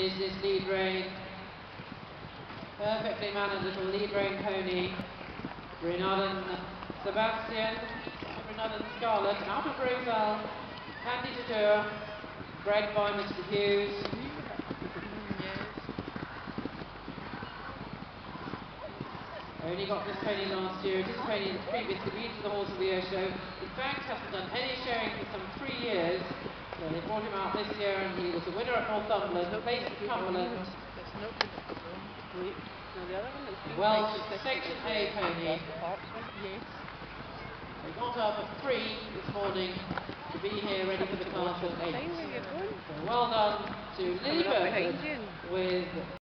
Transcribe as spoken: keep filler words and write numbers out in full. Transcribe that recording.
finished this lead rein. Perfectly mannered little lead rein pony. Renaudin Sebastian, Renaudin Scarlet, out of Rosal, Candy Tour, bred by Mister Hughes. Only got this pony last year. It is a pony that's previously been to the Horse of the Year show. In fact, hasn't done any showing for some three years. So they brought him out this year, and he was a winner at Northumberland, placed at Cumberland. Welsh Section A pony. They got up at three this morning to be here ready for the class at eight. So well done to Lily Burford with